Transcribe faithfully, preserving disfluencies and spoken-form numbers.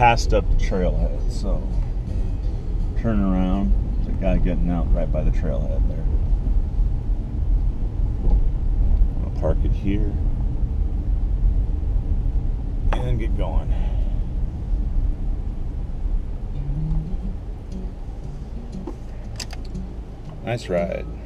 passed up the trailhead, so turn around. There's a guy getting out right by the trailhead there. I'll park it here and get going. Nice ride.